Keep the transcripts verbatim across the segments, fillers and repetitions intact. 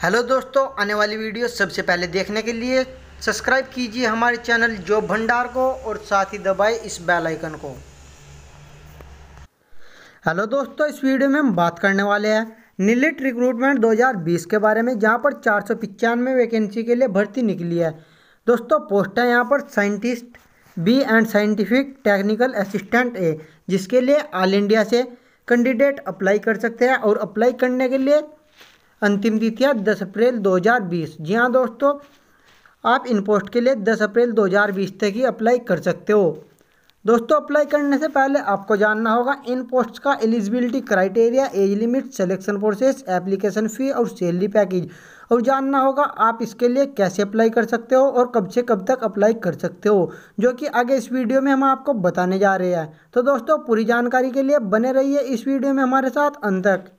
Hello दोस्तों, आने वाली वीडियो सबसे पहले देखने के लिए सब्सक्राइब कीजिए हमारे चैनल जॉब भंडार को और साथ ही दबाएं इस बेल आइकन को। हेलो दोस्तों, इस वीडियो में हम बात करने वाले हैं नीलिट रिक्रूटमेंट दो हज़ार बीस के बारे में, जहां पर चार सौ पचानवे वैकेंसी के लिए भर्ती निकली है। दोस्तों पोस्ट है यहाँ पर scientist B and scientific technical assistant A, जिसके लिए ऑल इंडिया से कैंडिडेट अप्लाई कर सकते हैं और अप्लाई करने के लिए अंतिम तिथियाँ दस अप्रैल दो हज़ार बीस। जी हाँ दोस्तों, आप इन पोस्ट के लिए दस अप्रैल दो हज़ार बीस तक ही अप्लाई कर सकते हो। दोस्तों अप्लाई करने से पहले आपको जानना होगा इन पोस्ट का eligibility criteria, age limit, selection process, application fee और सैलरी पैकेज, और जानना होगा आप इसके लिए कैसे अप्लाई कर सकते हो और कब से कब तक अप्लाई कर सकते हो, जो कि आगे इस वीडियो में हम आपको बताने जा रहे हैं। तो दोस्तों पूरी जानकारी के लिए बने रहिए इस वीडियो में हमारे साथ अंत तक।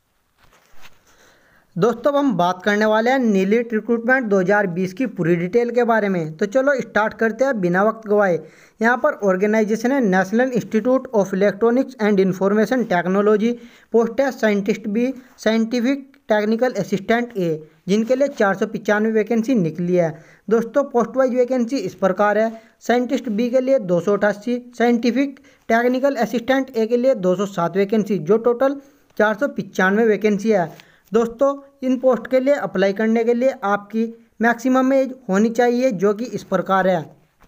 दोस्तों अब हम बात करने वाले हैं नीलिट रिक्रूटमेंट दो हज़ार बीस की पूरी डिटेल के बारे में। तो चलो स्टार्ट करते हैं बिना वक्त गवाए। यहाँ पर ऑर्गेनाइजेशन है National Institute of Electronics and Information Technology. Post है scientist B, scientific technical assistant A, जिनके लिए चार सौ पचानवे वैकेंसी निकली है। दोस्तों पोस्ट वाइज वैकेंसी इस प्रकार है। साइंटिस्ट बी के लिए दो सौ अठासी, साइंटिफिक टेक्निकल असिस्टेंट ए के लिए दो सौ सात वैकेंसी, जो टोटल चार सौ पचानवे वैकेंसी है। दोस्तों इन पोस्ट के लिए अप्लाई करने के लिए आपकी मैक्सिमम एज होनी चाहिए, जो कि इस प्रकार है।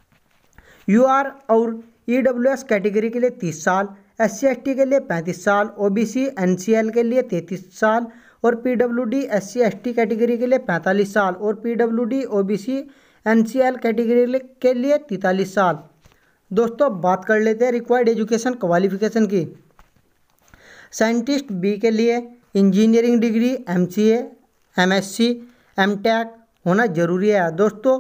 यू आर और ई डब्ल्यू एस कैटेगरी के लिए तीस साल, एस सी एस टी के लिए पैंतीस साल, O B C N C L के लिए तैंतीस साल और P W D S C S T category के लिए पैंतालीस साल और P W D O B C N C L category के लिए तैंतालीस साल। दोस्तों बात कर लेते हैं रिक्वायर्ड एजुकेशन क्वालिफिकेशन की। साइंटिस्ट बी के लिए engineering degree, M C A, M S C, M tech होना जरूरी है। दोस्तों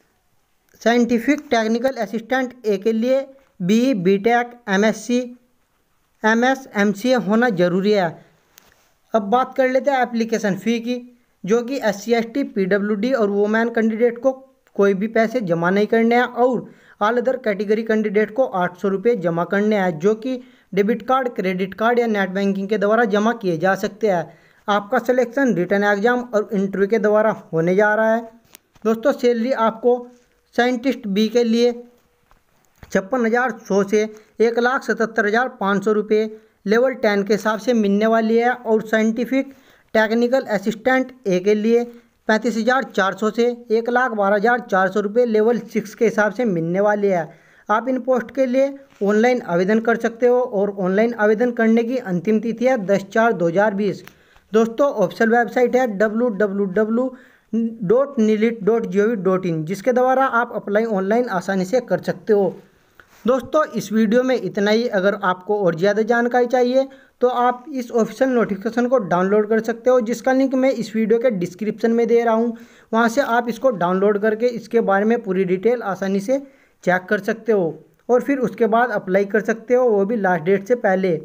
साइंटिफिक टेक्निकल असिस्टेंट ए के लिए B, B tech, M S C, M S, M C A होना जरूरी है। अब बात कर लेते हैं एप्लीकेशन फ़ी की, जो कि S C S T, P W D और वुमेन कैंडिडेट को कोई भी पैसे जमा नहीं करने हैं और ऑल अदर कैटेगरी कैंडिडेट को आठ सौ रुपये जमा करने हैं, जो कि डेबिट कार्ड, क्रेडिट कार्ड या नेट बैंकिंग के द्वारा जमा किए जा सकते हैं। आपका सिलेक्शन रिटर्न एग्जाम और इंटरव्यू के द्वारा होने जा रहा है। दोस्तों सैलरी आपको साइंटिस्ट बी के लिए छप्पन हज़ार सौ से एक लाख सतहत्तर हज़ार पाँच सौ रुपये लेवल टेन के हिसाब से मिलने वाली है और साइंटिफिक टेक्निकल असिस्टेंट ए के लिए पैंतीस हज़ार चार सौ से एक लाख बारह हज़ार चार सौ रुपये लेवल सिक्स के हिसाब से मिलने वाली है। आप इन पोस्ट के लिए ऑनलाइन आवेदन कर सकते हो और ऑनलाइन आवेदन करने की अंतिम तिथि है दस चार दो हज़ार बीस। दोस्तों ऑफिशियल वेबसाइट है W W W dot NIELIT dot G O V dot in, जिसके द्वारा आप अप्लाई ऑनलाइन आसानी से कर सकते हो। दोस्तों इस वीडियो में इतना ही। अगर आपको और ज़्यादा जानकारी चाहिए तो आप इस ऑफिशियल नोटिफिकेशन को डाउनलोड कर सकते हो, जिसका लिंक मैं इस वीडियो के डिस्क्रिप्शन में दे रहा हूँ। वहाँ से आप इसको डाउनलोड करके इसके बारे में पूरी डिटेल आसानी से चेक कर सकते हो और फिर उसके बाद अप्लाई कर सकते हो, वो भी लास्ट डेट से पहले।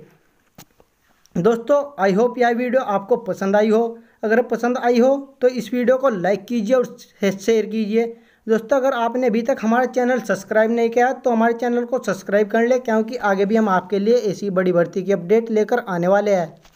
दोस्तों आई होप यह वीडियो आपको पसंद आई हो। अगर पसंद आई हो तो इस वीडियो को लाइक कीजिए और शेयर कीजिए। दोस्तों अगर आपने अभी तक हमारा चैनल सब्सक्राइब नहीं किया तो हमारे चैनल को सब्सक्राइब कर ले, क्योंकि आगे भी हम आपके लिए ऐसी बड़ी भर्ती की अपडेट लेकर आने वाले हैं।